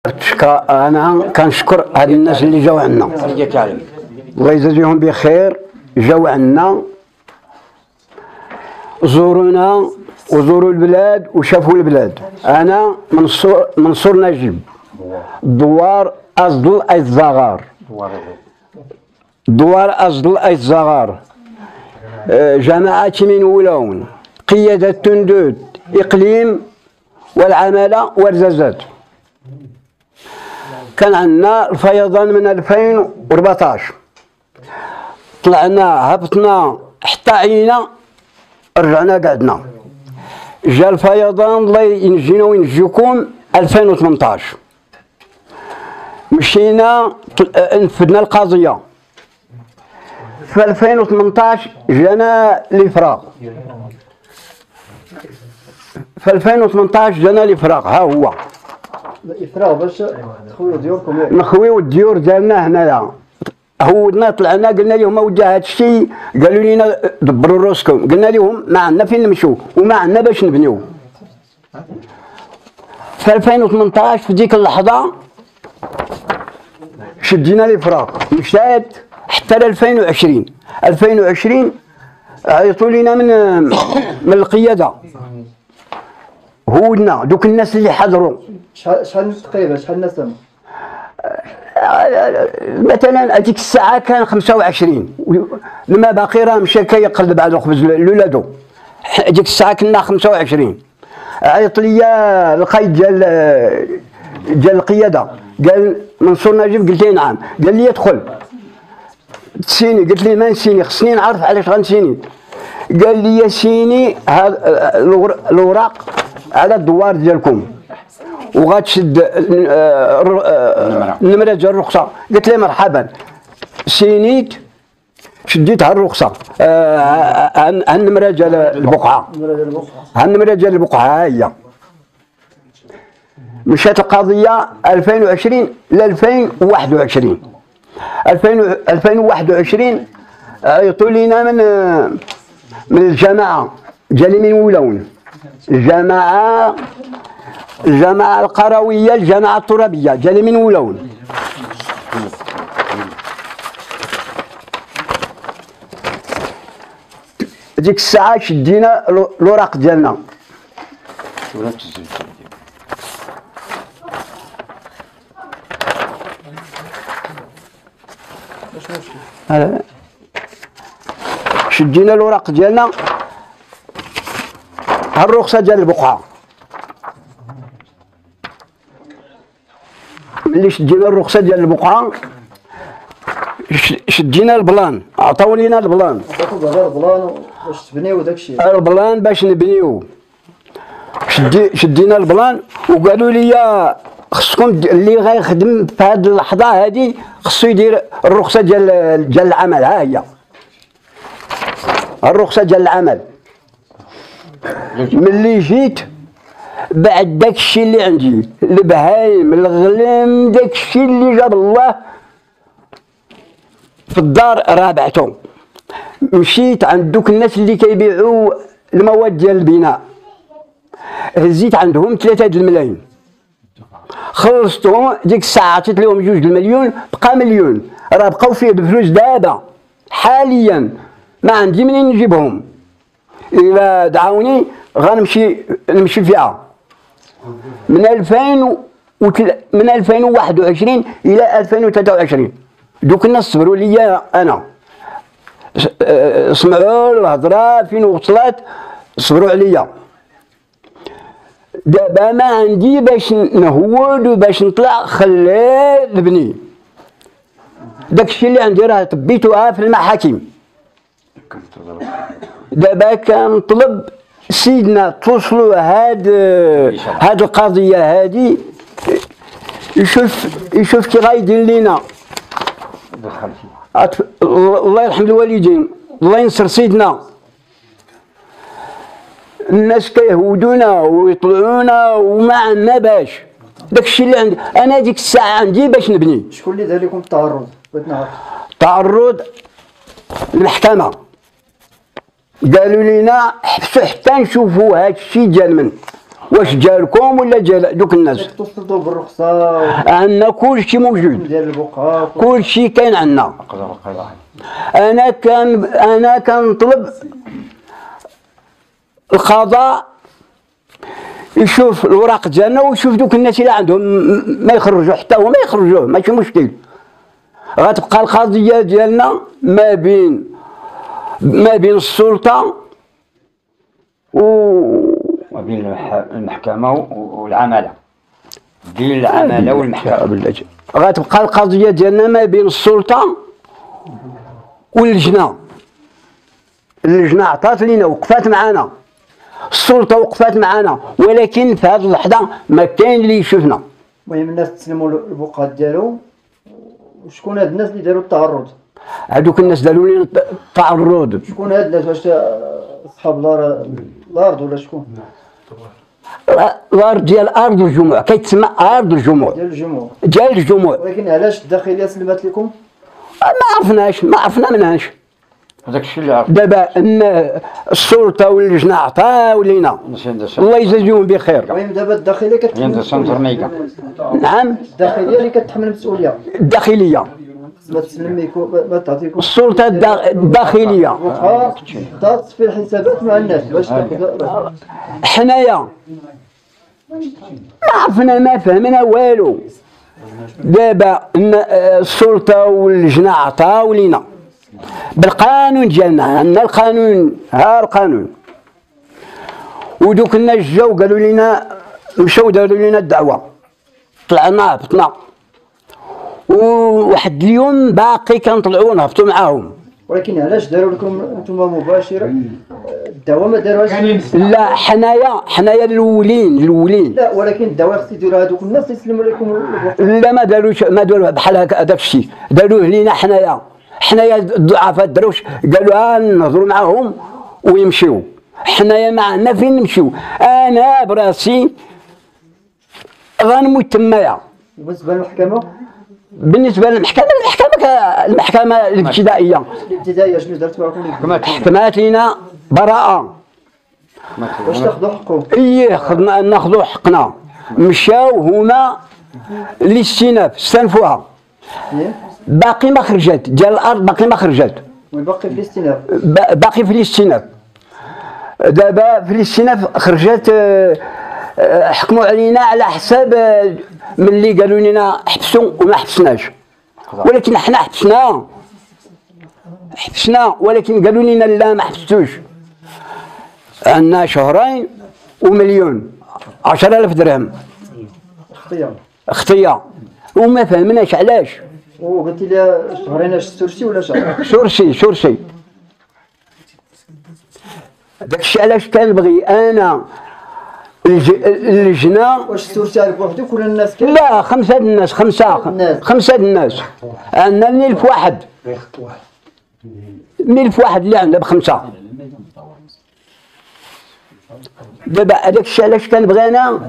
انا كنشكر هاد الناس اللي جاو عندنا، الله يجازيهم بخير. جاو عندنا زورونا وزوروا البلاد وشافوا البلاد. انا منصور نجيب، دوار أزدل أي الزغار، دوار أزدل أي الزغار، جماعة من ولاون، قيادة تندود، إقليم والعمالة والرزازات. كان عندنا الفيضان من 2014، طلعنا هبطنا حتى عينا، رجعنا قعدنا. جا الفيضان الله ينجينا وينجيكم 2018، مشينا نفذنا القضية. في 2018 جانا الإفراغ، في 2018 جانا الإفراغ. ها هو الإفراغ باش تخويو ديوركم، نخويو الديور ديالنا هنايا. هودنا طلعنا قلنا لهم اودي هذا الشيء، قالوا لنا دبروا راسكم. قلنا لهم ما عندنا فين نمشوا وما عندنا باش نبنيو. في 2018 في ديك اللحظه شدينا الافراغ، مشات حتى ل 2020. 2020 عيطوا لنا من القياده، هودنا دوك الناس اللي حضروا. شحال تقريبا شحال الناس؟ مثلا هذيك الساعه كان 25، لما باقي راه مشى كيقلب على الخبز لولادو. هذيك الساعه كنا 25. عيط ليا القايد ديال القياده، قال منصور نجيب. قلت له نعم. قال لي ادخل تسيني. قلت لي ما نسيني، خصني نعرف علاش غنسيني. قال لي سيني هاد الاوراق على الدوار ديالكم وغتشد النمره ديال الرخصه. قلت له مرحبا. سينيت شديتها الرخصه، النمره ديال البقعه، النمره ديال البقعه ها هي. مشات القضيه 2020 ل 2021. 2021 عيطوا لينا من الجماعه ديال من ولاون، الجماعة القروية، الجماعة الترابية ديال من ولاون. ديك الساعة شدينا الوراق ديالنا. شدينا الوراق ديالنا، الرخصة ديال البقعة. ملي شدينا الرخصة ديال البقعة شدينا البلان، عطاو لينا البلان. البلان باش تبنيو داكشي، البلان باش نبنيو. شدينا البلان وقالوا لي خصكم اللي غيخدم في هذه اللحظة هذه خصو يدير الرخصة ديال العمل. ها هي الرخصة ديال العمل. ملي جيت بعد داكشي اللي عندي، البهايم، الغلم، داكشي اللي جاب الله في الدار رابعته. مشيت عند دوك الناس اللي كيبيعوا المواد ديال البناء، هزيت عندهم 3 الملايين، خلصتهم. ديك الساعه عطيت لهم 2 المليون، بقى مليون راه بقاو فيه بفلوس. دابا حاليا ما عندي منين نجيبهم، الا دعاوني غنمشي فيها. من 2021 الى 2023 دوك الناس صبروا ليا انا، سمعوا الهضره فين وصلت، صبروا عليا. دابا ما عندي باش نهود وباش نطلع، خليه نبني. داكشي اللي عندي راه تبيتوها في المحاكم. دابا كنطلب سيدنا توصلوا هاد القضيه هادي، يشوف كي غايدير لينا. الله يرحم الوالدين، الله ينصر سيدنا. الناس كيهودونا ويطلعونا وما عندنا باش. داكشي اللي عندي انا ديك الساعه عندي باش نبني. شكون اللي دار لكم التعرض؟ بغيت نعرف. تعرض المحكمه، قالوا لنا حبسوا حتى نشوفوا هاد الشيء ديال من. واش جالكم ولا جال دوك الناس؟ توصلتوا بالرخصة عندنا كل شيء موجود، ديال البقعة كل شيء كاين عندنا. انا كنطلب القضاء يشوف الوراق ديالنا ويشوف دوك الناس اللي عندهم ما يخرجوا، حتى هما يخرجوه ماشي مشكل. غتبقى القضيه ديالنا ما بين السلطه ما بين المحكمه والعماله، بين العماله والمحكمه. غتبقى القضيه ديالنا ما بين السلطه واللجنه. اللجنه عطات لينا، وقفات معنا، السلطه وقفات معنا، ولكن في هذه اللحظه ما كاين اللي يشوفنا. المهم الناس تسلموا البقعات ديالهم. وشكون هاد الناس اللي داروا التعرض؟ هذوك الناس داروا لنا التعرض. شكون هاد الناس؟ واش اصحاب الارض ولا شكون؟ الارض ديال ارض الجموع، كيتسمى ارض الجموع ديال الجموع. ولكن علاش الداخليه سلمت لكم؟ ما عرفنا منهاش. هذاك الشيء اللي عرف دابا ان السلطه واللجنه عطاو لينا، الله يجازيهم بخير. المهم دابا الداخليه كتحمل. نعم، الداخليه اللي كتحمل المسؤوليه. الداخليه ما تسلم ما تعطيكم السلطه الداخليه. تصفي الحسابات مع الناس باش حنايا ما عرفنا ما فهمنا والو. دابا السلطه واللجنه عطاو لينا بالقانون ديالنا، عندنا القانون، ها القانون. ودوك الناس جاو قالوا لنا، مشاو داروا لنا الدعوه، طلعنا هبطنا، وواحد اليوم باقي كنطلعوا نهبطوا معاهم. ولكن علاش داروا لكم انتم مباشره الدعوه؟ ما داروهاش. لا حنايا الاولين. لا ولكن الدعوه خص يديروها هذوك الناس اللي يسلموا لكم لا ما داروش بحال هذاك الشيء، داروه لينا حنايا الضعفاء. داروش قالوا نهضروا معاهم ويمشيو، حنايا ما عندنا فين نمشيو. انا براسي غنموت تمايا. بالنسبه للمحكمه؟ بالنسبه المحكمه الابتدائيه شنو دارت معكم؟ حكمات لينا براءه. واش تاخذوا حقكم؟ ناخذوا حقنا. مشاو هما للاستئناف، استنفوها، باقي ما خرجت ديال الارض، باقي ما خرجت، باقي في الاستئناف. باقي في الاستئناف. دابا في الاستئناف خرجت. حكموا علينا على حساب من اللي قالوا لنا حبسوا وما حبسناش، ولكن احنا حبسنا ولكن قالوا لنا لا ما حبستوش. عندنا شهرين ومليون 10,000 درهم خطيه وما فهمناش علاش. وقلت لي شهرين اش سورسي ولا شهر؟ سورسي. داكشي علاش كنبغي انا اللجنه. واش سورسي عليك وحدك ولا الناس كامل؟ لا، خمسه الناس. عندنا ملف واحد اللي عندنا ب5. دابا هذاك الشيء علاش كنبغي انا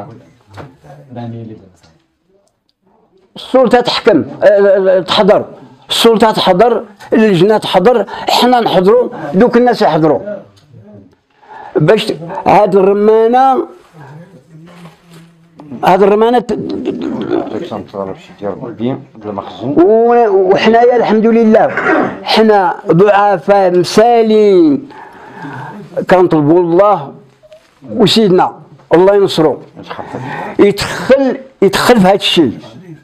السلطه تحكم، تحضر، السلطه تحضر، اللجنه تحضر، حنا نحضروا، دوك الناس يحضروا باش هاد الرمانه وحنايا الحمد لله حنا ضعفاء مسالين كنطلبوا الله وسيدنا الله ينصرو يدخل في هذا الشيء.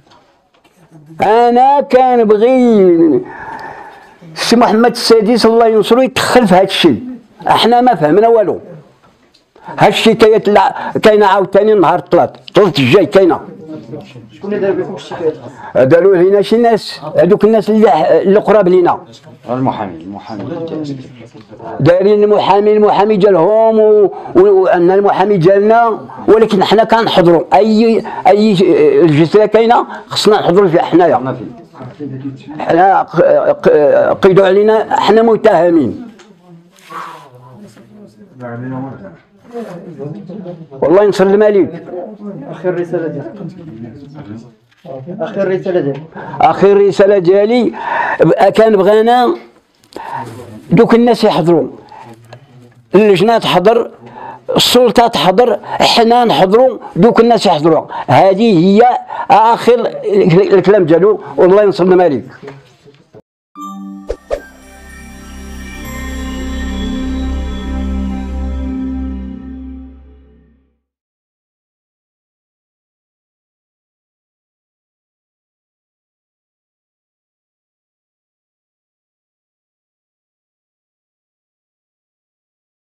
انا كنبغي السي محمد السادس الله ينصرو يدخل في هذا الشيء. احنا ما فهمنا والو. هاد الشكايات كاينه عاوتاني نهار الثلاث الجاي كاينه. شكون اللي دار بكم الشكايات؟ داروا لينا شي ناس، هذوك الناس اللي قراب لينا. المحامي دايرين المحامي ديالهم وعندنا المحامي ديالنا، ولكن حنا كنحضروا اي الجزيره كاينه خصنا نحضروا فيها حنايا. حنا قيدوا علينا حنا متهمين. والله ينصر الملك. اخر رساله ديالي كان بغينا دوك الناس يحضروا، اللجنه تحضر، السلطه تحضر، حنا نحضروا، دوك الناس يحضروا. هذه هي اخر الكلام ديالو، والله ينصر الملك.